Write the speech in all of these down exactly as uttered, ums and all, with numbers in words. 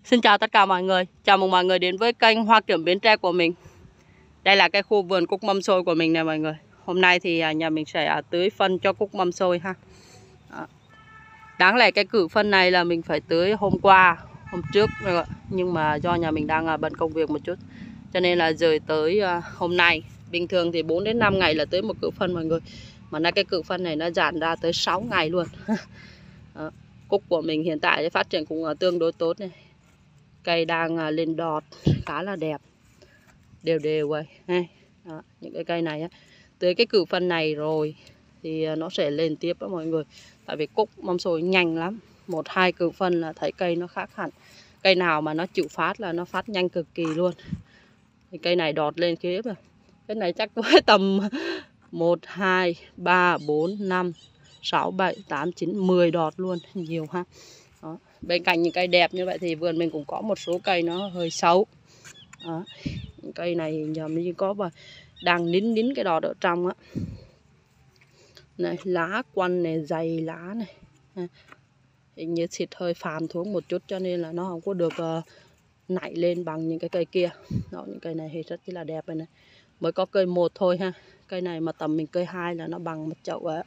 Xin chào tất cả mọi người, chào mừng mọi người đến với kênh Hoa Kiểng Bến Tre của mình. Đây là cái khu vườn cúc mâm xôi của mình nè mọi người. Hôm nay thì nhà mình sẽ tưới phân cho cúc mâm xôi ha. Đó. Đáng lẽ cái cử phân này là mình phải tưới hôm qua, hôm trước rồi, nhưng mà do nhà mình đang bận công việc một chút cho nên là rời tới hôm nay. Bình thường thì bốn đến năm ngày là tưới một cử phân mọi người. Mà nay cái cử phân này nó dạn ra tới sáu ngày luôn. Đó. Cúc của mình hiện tại phát triển cũng tương đối tốt này. Cây đang lên đọt khá là đẹp, đều đều vậy. Đó, những cái cây này á, tới cái cử phân này rồi thì nó sẽ lên tiếp đó mọi người. Tại vì cúc mâm xôi nhanh lắm, một hai cử phân là thấy cây nó khác hẳn. Cây nào mà nó chịu phát là nó phát nhanh cực kỳ luôn. Thì cây này đọt lên kia rồi. Cái này chắc với tầm một, hai, ba, bốn, năm, sáu, bảy, tám, chín, mười đọt luôn, nhiều ha. Đó. Bên cạnh những cây đẹp như vậy thì vườn mình cũng có một số cây nó hơi xấu. Đó. Cây này giờ mình có và đang nín nín cái đọt ở trong á. Này, lá quanh này, dày lá này. Hình như xịt hơi phàm thuốc một chút cho nên là nó không có được uh, nảy lên bằng những cái cây kia. Đó, những cây này thì rất là đẹp rồi này. Mới có cây một thôi ha. Cây này mà tầm mình cây hai là nó bằng một chậu á.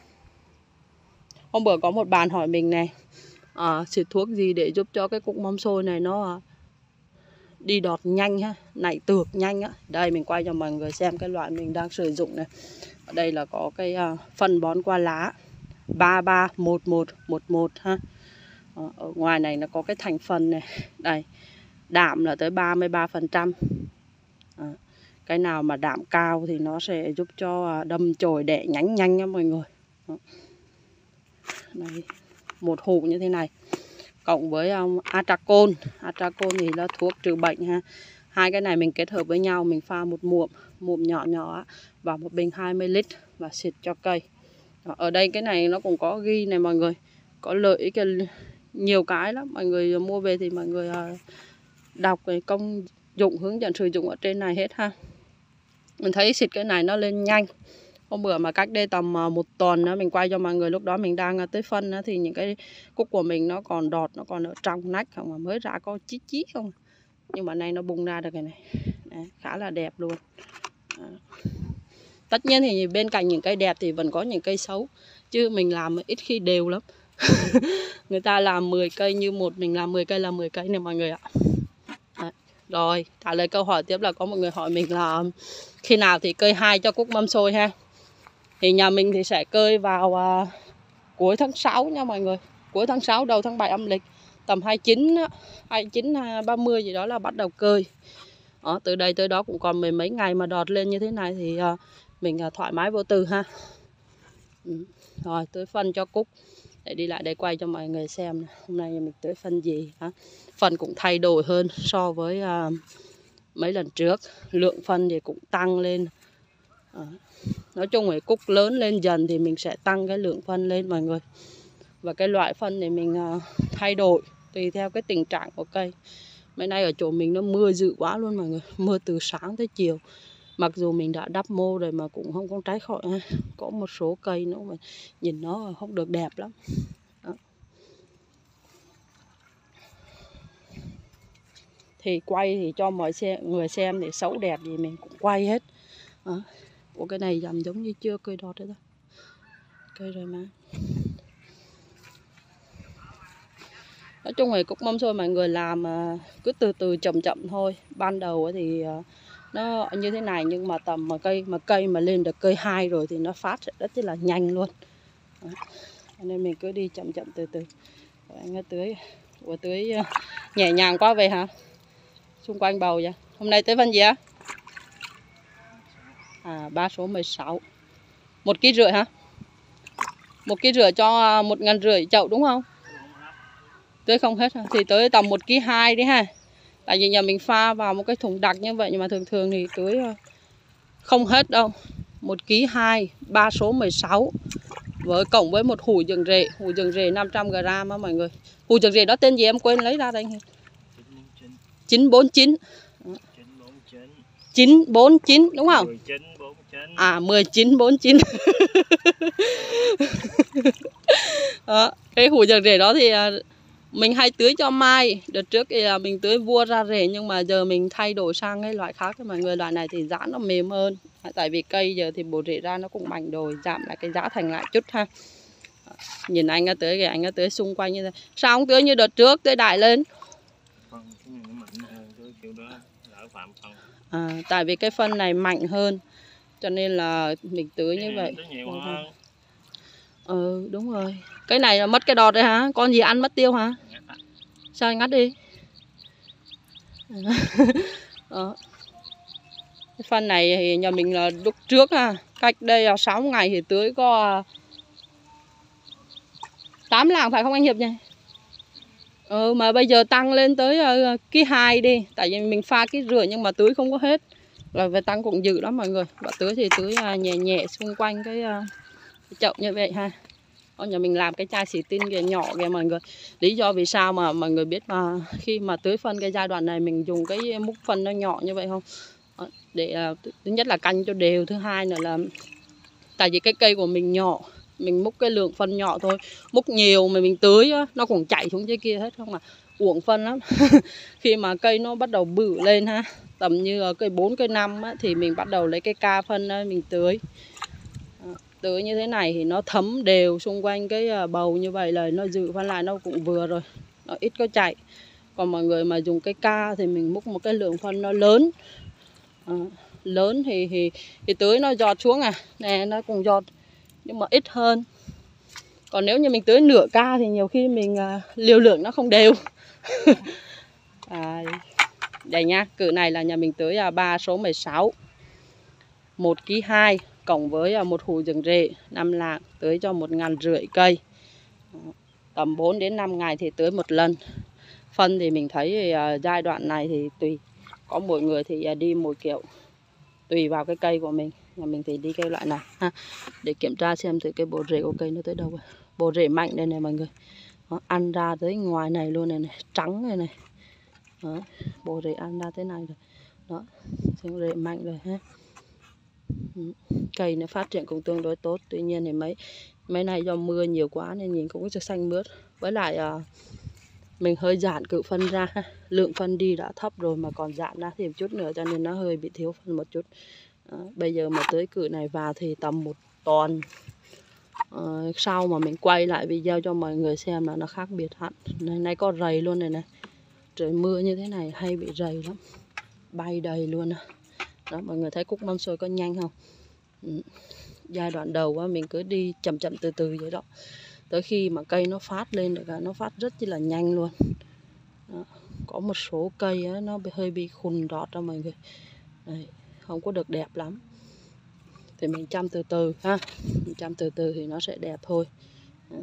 Hôm bữa có một bạn hỏi mình này, à, xịt thuốc gì để giúp cho cái cúc mâm xôi này nó đi đọt nhanh ha, nảy tược nhanh á. Đây mình quay cho mọi người xem cái loại mình đang sử dụng này. Ở đây là có cái uh, phân bón qua lá ba ba một một một một ha. Ở ngoài này nó có cái thành phần này, đây đạm là tới ba mươi ba phần trăm. À, cái nào mà đạm cao thì nó sẽ giúp cho đâm chồi đẻ nhánh nhanh nha mọi người. Đó. Đây, một hũ như thế này cộng với um, Atracon. Atracon thì là thuốc trừ bệnh ha. Hai cái này mình kết hợp với nhau, mình pha một muỗng muỗng nhỏ nhỏ vào một bình hai mươi lít và xịt cho cây. Đó, ở đây cái này nó cũng có ghi này mọi người, có lợi ích nhiều cái lắm. Mọi người mua về thì mọi người uh, đọc cái công dụng hướng dẫn sử dụng ở trên này hết ha. Mình thấy xịt cái này nó lên nhanh. Hôm bữa mà cách đây tầm một tuần đó, mình quay cho mọi người, lúc đó mình đang tưới phân đó, thì những cái cúc của mình nó còn đọt, nó còn ở trong nách không, mà mới ra có chí chí không. Nhưng mà nay nó bung ra được cái này. Đấy, khá là đẹp luôn. Đó. Tất nhiên thì bên cạnh những cây đẹp thì vẫn có những cây xấu, chứ mình làm ít khi đều lắm. Người ta làm mười cây như một, mình làm mười cây là mười cây này mọi người ạ. Đấy. Rồi, trả lời câu hỏi tiếp là có một người hỏi mình là khi nào thì cơi hai cho cúc mâm xôi ha. Thì nhà mình thì sẽ cơi vào uh, cuối tháng sáu nha mọi người. Cuối tháng sáu, đầu tháng bảy âm lịch. Tầm hai mươi chín, hai mươi chín, ba mươi gì đó là bắt đầu cơi. Đó, từ đây tới đó cũng còn mười mấy ngày mà đọt lên như thế này thì uh, mình uh, thoải mái vô tư ha. Ừ. Rồi, tưới phân cho cúc. Để đi lại đây quay cho mọi người xem này. Hôm nay mình tưới phân gì ha. Phân cũng thay đổi hơn so với uh, mấy lần trước. Lượng phân thì cũng tăng lên. À, nói chung là cúc lớn lên dần thì mình sẽ tăng cái lượng phân lên mọi người. Và cái loại phân này mình uh, thay đổi tùy theo cái tình trạng của cây. Mấy nay ở chỗ mình nó mưa dữ quá luôn mọi người. Mưa từ sáng tới chiều. Mặc dù mình đã đắp mô rồi mà cũng không có trái khỏi ha. Có một số cây nữa mà nhìn nó không được đẹp lắm. Đó. Thì quay thì cho mọi người xem để xấu đẹp gì mình cũng quay hết. Đó. Ủa cái này dầm giống như chưa cây đọt đấy đó. Cây rồi mà. Nói chung là cúc mâm xôi mọi người làm cứ từ từ chậm chậm thôi. Ban đầu thì nó như thế này, nhưng mà tầm mà cây mà cây mà lên được cây hai rồi thì nó phát rất là nhanh luôn. Đó. Nên mình cứ đi chậm chậm từ từ. Rồi anh tưới. Ủa tưới nhẹ nhàng quá vậy hả? Xung quanh bầu vậy. Hôm nay tưới phân gì á? À, ba số mười sáu. Một ký rưỡi hả? Một ký rưỡi cho một ngàn rưỡi chậu đúng không? Tưới không hết hả? Thì tới tầm một ký hai đi ha. Tại vì nhà mình pha vào một cái thùng đặc như vậy, nhưng mà thường thường thì tưới không hết đâu. Một ký hai, ba số mười sáu. Với cộng với một hũ rừng rễ, hũ rừng rễ năm trăm gam á mọi người. Hũ rừng rễ đó tên gì em quên lấy ra đây. chín bốn chín. chín bốn chín đúng không? À mười chín bốn chín. Đó, cái hũ rừng rễ đó thì Mình hay tưới cho mai. Đợt trước thì là mình tưới vua ra rễ, nhưng mà giờ mình thay đổi sang cái loại khác. Mọi người, loại này thì giá nó mềm hơn. Tại vì cây giờ thì bổ rễ ra nó cũng mạnh rồi, giảm lại cái giá thành lại chút ha. Nhìn anh ấy tưới kìa, anh ấy tưới xung quanh như thế. Sao không tưới như đợt trước, tưới đại lên? À, tại vì cái phân này mạnh hơn, cho nên là mình tưới như vậy. Ừ, đúng rồi. Cái này là mất cái đọt rồi hả? Con gì ăn mất tiêu hả? Sao anh ngắt đi? Đó. Cái phân này thì nhà mình là lúc trước ha, cách đây là sáu ngày thì tưới có tám lạng phải không anh Hiệp nhỉ? Ừ, mà bây giờ tăng lên tới uh, ký hai đi, tại vì mình pha ký rưỡi nhưng mà tưới không có hết, là phải tăng cũng dữ lắm mọi người. Và tưới thì tưới uh, nhẹ nhẹ xung quanh cái, uh, cái chậu như vậy ha. Ở nhà mình làm cái chai xì tin kìa, nhỏ kìa mọi người. Lý do vì sao mà mọi người biết mà khi mà tưới phân cái giai đoạn này mình dùng cái múc phân nó nhỏ như vậy không? Để uh, thứ nhất là canh cho đều, thứ hai nữa là tại vì cái cây của mình nhỏ, mình múc cái lượng phân nhỏ thôi. Múc nhiều mà mình tưới á, nó cũng chảy xuống dưới kia hết không à, uổng phân lắm. Khi mà cây nó bắt đầu bự lên ha, tầm như cây bốn, cây năm á, thì mình bắt đầu lấy cái ca phân á, mình tưới. À, tưới như thế này thì nó thấm đều xung quanh cái bầu như vậy là nó giữ phân lại nó cũng vừa rồi, nó ít có chảy. Còn mọi người mà dùng cái ca thì mình múc một cái lượng phân nó lớn. À, lớn thì, thì thì tưới nó giọt xuống à, nè nó cũng giọt nhưng mà ít hơn. Còn nếu như mình tưới nửa ca thì nhiều khi mình uh, liều lượng nó không đều. À, đây nha, cử này là nhà mình tưới uh, ba số mười sáu, một ký hai cộng với uh, một hũ rừng rễ năm lạng, tưới cho một ngàn rưỡi cây. Tầm bốn đến năm ngày thì tưới một lần. Phân thì mình thấy thì, uh, giai đoạn này thì tùy, có mỗi người thì uh, đi một kiểu, tùy vào cái cây của mình. Nhà mình thì đi cây loại này ha, để kiểm tra xem thử cái bộ rễ của cây nó tới đâu rồi. Bộ rễ mạnh đây này mọi người. Đó, ăn ra tới ngoài này luôn này, này trắng này này. Đó, bộ rễ ăn ra thế này rồi. Đó, rễ mạnh rồi ha. Cây nó phát triển cũng tương đối tốt. Tuy nhiên thì mấy mấy này do mưa nhiều quá nên nhìn cũng rất xanh mướt. Với lại uh, mình hơi giãn cự phân ra ha. Lượng phân đi đã thấp rồi mà còn giãn ra thêm chút nữa cho nên nó hơi bị thiếu phân một chút. Đó, bây giờ mà tưới cự này vào thì tầm một tuần uh, sau mà mình quay lại video cho mọi người xem là nó khác biệt hẳn. Này, này có rầy luôn này này. Trời mưa như thế này hay bị rầy lắm, bay đầy luôn à. Đó, mọi người thấy cúc mâm xôi có nhanh không? Ừ. Giai đoạn đầu á, mình cứ đi chậm chậm từ từ vậy đó, tới khi mà cây nó phát lên được, nó phát rất là nhanh luôn. Đó. Có một số cây á, nó hơi bị khùn đọt ra mọi người. Đây, không có được đẹp lắm. Thì mình chăm từ từ ha, mình chăm từ từ thì nó sẽ đẹp thôi. Đó.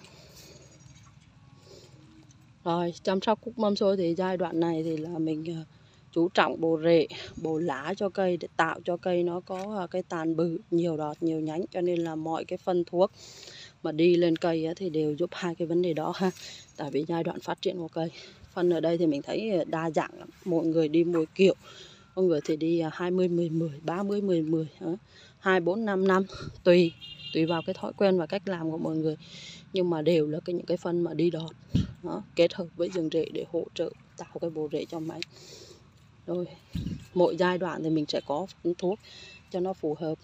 Rồi chăm sóc cúc mâm xôi thì giai đoạn này thì là mình chú trọng bổ rễ, bổ lá cho cây để tạo cho cây nó có cái tàn bự, nhiều đọt, nhiều nhánh. Cho nên là mọi cái phân thuốc mà đi lên cây thì đều giúp hai cái vấn đề đó ha. Tại vì giai đoạn phát triển của cây, phân ở đây thì mình thấy đa dạng lắm. Mọi người đi mỗi kiểu, có người thì đi hai mươi mười mười, ba mươi mười mười, hai bốn năm năm, tùy tùy vào cái thói quen và cách làm của mọi người. Nhưng mà đều là cái những cái phân mà đi đọt đó, kết hợp với rừng rễ để hỗ trợ tạo cái bộ rễ cho máy. Rồi mỗi giai đoạn thì mình sẽ có phân thuốc cho nó phù hợp.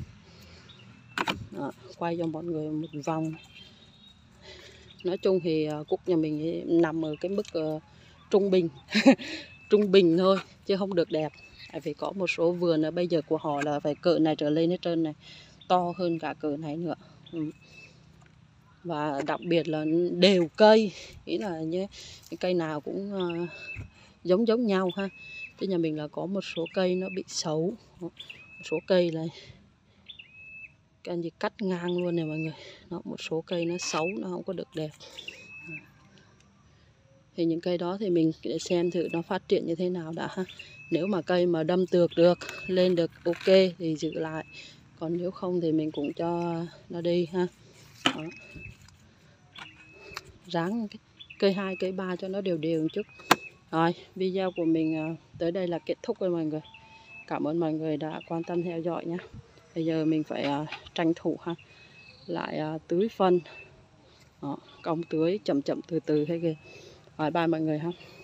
Đó, quay cho mọi người một vòng. Nói chung thì cúc nhà mình nằm ở cái mức uh, trung bình trung bình thôi chứ không được đẹp. Tại vì có một số vườn ở bây giờ của họ là phải cỡ này trở lên hết trơn này, to hơn cả cỡ này nữa. Ừ. Và đặc biệt là đều cây, ý là như cây nào cũng uh, giống giống nhau ha. Chứ nhà mình là có một số cây nó bị xấu, một số cây này cái gì cắt ngang luôn này mọi người. Nó một số cây nó xấu, nó không có được đẹp. Thì những cây đó thì mình để xem thử nó phát triển như thế nào đã ha. Nếu mà cây mà đâm tược được, lên được ok thì giữ lại. Còn nếu không thì mình cũng cho nó đi ha. Đó. Ráng cây hai, cây ba cho nó đều đều một chút. Rồi, video của mình tới đây là kết thúc rồi mọi người. Cảm ơn mọi người đã quan tâm theo dõi nhé. Bây giờ mình phải uh, tranh thủ ha, lại uh, tưới phân Đó, cong tưới chậm chậm từ từ thế kìa. Rồi bye mọi người ha.